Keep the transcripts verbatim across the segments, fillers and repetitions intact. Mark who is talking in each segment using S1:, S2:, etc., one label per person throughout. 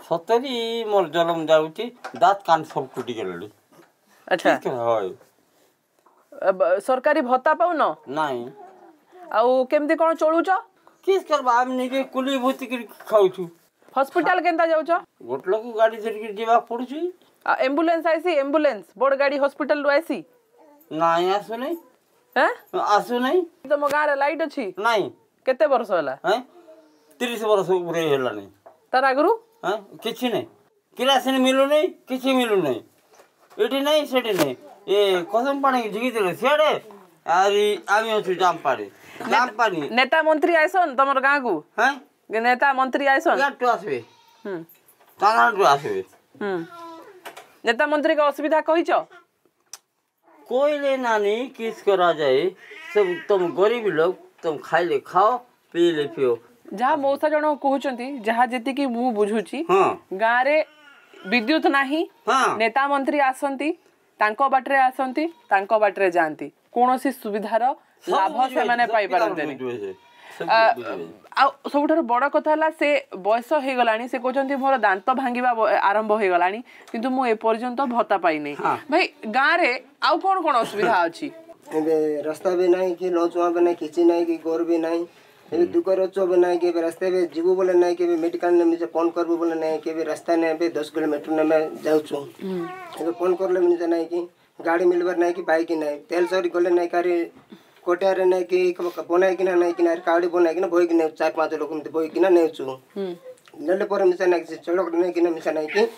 S1: सतरी मोर जलम जाऊँगी दाँत कान सब टूटी गले।
S2: अच्छा सरकारी भत्ता पाउन
S1: नहीं
S2: आउ केमती कौन चलुच
S1: किस करबा हम निके कुली भूति कर खाउछु
S2: हॉस्पिटल केनता जाउछ
S1: गोटलो को गाड़ी धरि जीवा पड़ुछि
S2: एम्बुलेंस आइसी एम्बुलेंस बड़ गाड़ी हॉस्पिटल रो आइसी
S1: नहीं आसु नहीं
S2: हैं
S1: आसु नहीं
S2: तुम गाँ रे लाइट अछि
S1: नहीं
S2: केते वर्ष होला
S1: हैं तीस वर्ष ऊपर होला नहीं
S2: तार आगरु
S1: हैं किछि नहीं किरासन मिलु नहीं किछि मिलु नहीं एठी नहीं सेठी नहीं ए कसम पानी झिकी देले सियाडे आरी आमी अछु जाम पाड़े जाम पानी
S2: नेता मंत्री आइसन तमर गाँ को
S1: हैं
S2: नेता मंत्री आइसन
S1: या तो आसबे
S2: हम
S1: ताना तो आसबे
S2: हम नेता मंत्री का असुविधा कहिछ
S1: कोई ले नानी किस करा जाए सब तुम गरीब लोग तुम खाई ले खाओ पी ले पियो
S2: जहाँ मौसा जन कहउचंती जहाँ जेति की मु बुझुची
S1: हां
S2: गाँ रे विद्युत नाही
S1: हां
S2: नेता मंत्री आसंती तांको बाटरे आसंती तांको बाटरे जानती कोनोसी सुविधार लाभ से माने पाई पारंते सबुठार बड़ कथा है से बयस हो गलानी से कहते मोर दांत भांगा आरंभ हो गलानी किंतु मु ए पर्यंत भत्ता पाई नहीं भाई गाँ रे आउ कौन कौन असुविधा अच्छी
S3: रास्ता भी नहीं कि लचुआ भी नहीं किसी नहीं कि गोर भी नहीं दुख रचो भी नहीं कि रास्ते में जीवु बोले नहीं कि मेडिकल ने मुझे फोन करबो बोले नहीं कि रास्ता ने भी दस किलोमीटर ने मैं जाऊँ फोन कर ले मुझे नहीं कि गाड़ी मिलबार नहीं कि बाइक नहीं तेल सरी गले नहीं कारी कोटियारे नहीं कि बनाई कि नहीं कि काड़ी बनाई कि बोई कि चार पाँच लोग बोई कि नेचु नेले पर मिसा नहीं चलक नहीं कि मिसा नहीं कि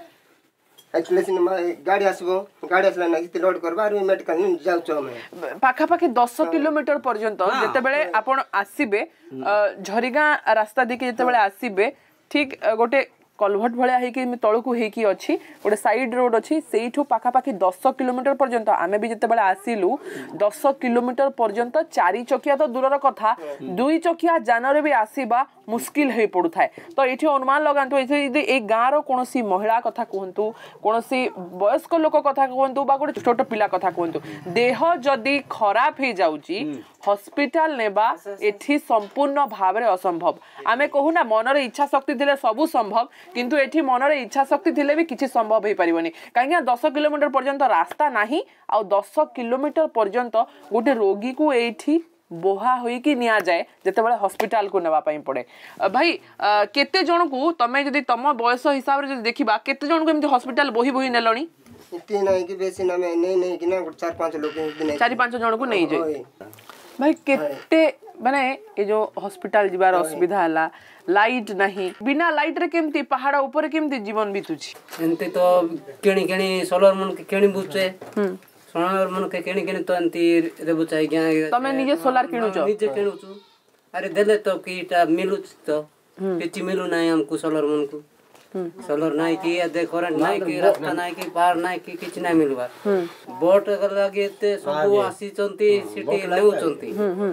S3: एक्चुअली गाड़ी आसबो गाड़ी आसला नहीं लोड करबा आरो मेडिकल नि जाउछो हम
S2: पाखा पाखी दस किलोमीटर पर्यंत जते बेले आपण आसीबे झरिगा रास्ता दिके जते बेले आसीबे ठीक गोटे कलभट भलिया हेकी तळकु हेकी अछि गोटे साइड रोड अछि सेइठु पाखा पाखी दस किलोमीटर पर्यंत आमे भी जते बेले आसीलु दस किलोमीटर पर्यंत चारि चकिया तो दूरर कथा दुई चकिया जानरे भी आसीबा मुश्किल हे पड़ू थाए तो ये अनुमान लगातु ये गाँव रो कोनोसी महिला कथा कहतु कोनोसी वयस्क लोक कथा कहतु बा गोटे छोट पिला कथा कहतु देह जदि खराब हो जाउची हॉस्पिटल नेबा एठी संपूर्ण भाव रे असंभव आमे कहूना मनर इच्छा शक्ति थिले सबु संभव किंतु एठी मनर इच्छा शक्ति थिले भी किछि संभव हे परिबनी काहे दस किलोमीटर पर्यंत रास्ता नाही आ दस किलोमीटर पर्यंत गोटे रोगी को एठी बोहा होई कि निया जाए जते बेले हॉस्पिटल को नेबा पई पड़े भाई केते जण को तमे जदी तम बयस हिसाब रे जदी देखिबा केते जण को एमती हॉस्पिटल बोही बोही नेलणी
S3: इति नहीं कि बेसी ना मैं नहीं नहीं कि ना चार पांच लोग नहीं
S2: चार पांच जण को नहीं जाए भाई केते माने ए जो हॉस्पिटल जिबार असुविधा हला लाइट नहीं बिना लाइट रे केमती पहाड़ ऊपर केमती जीवन बीतुची
S4: एंते तो केणी केणी सोलर मन केणी बुचे हम सोलर मन के केणी केणी तो एंती रे बुचाई गया
S2: तमे निजे सोलर किणुचो
S4: निजे किणुचु अरे देले तो कीटा मिलुच तो किछि मिलु नाही हमको सोलर मन को सोलर नाही कि दे करंट नाही कि रास्ता नाही कि पार नाही कि किछि नाही मिलबा बोट लागे ते सब आसी चंती सिटी लेउ चंती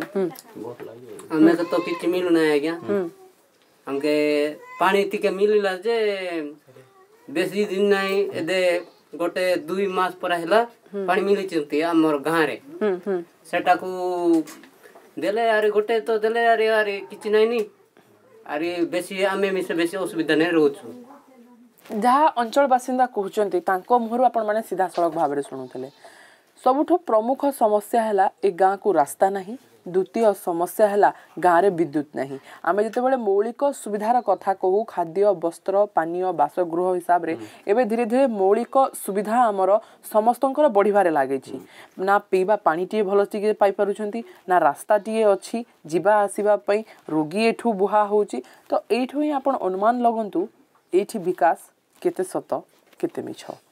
S4: हमें तो किछि मिलु नाही आज्ञा हमके पानी टिके मिलिला जे बेसी दिन नाही एदे गोटे दुई मास पर हैला पानी मिली चंती हमर गां रे सेटा को देले अरे गोटे तो देले अरे अरे किछि नाही नी अरे बेसी आमे मिसे बेसी असुविधा नै रहउछु
S2: जहाँ अंचल बासिंदा कहते तांको मुहरु आपण माने सीधा सड़क भाव में शुणुले सबुठ प्रमुख समस्या है ए गाँ को रास्ता नहीं द्वितीय समस्या है गाँव में विद्युत नहीं आम जिते मौलिक सुविधार कथा कहू खाद्य वस्त्र पानीय बासगृह हिसाब से एवं धीरे धीरे मौलिक सुविधा आमर समस्त बढ़िबार लगे ना पीवा पानी टी भल टी पाई ना रास्ता टी अच्छी जीवा आसवाई रोगी एठू बुहा होची तो एठू ही आपण अनुमान लगंतु एठी विकास केते सत केते मिछ।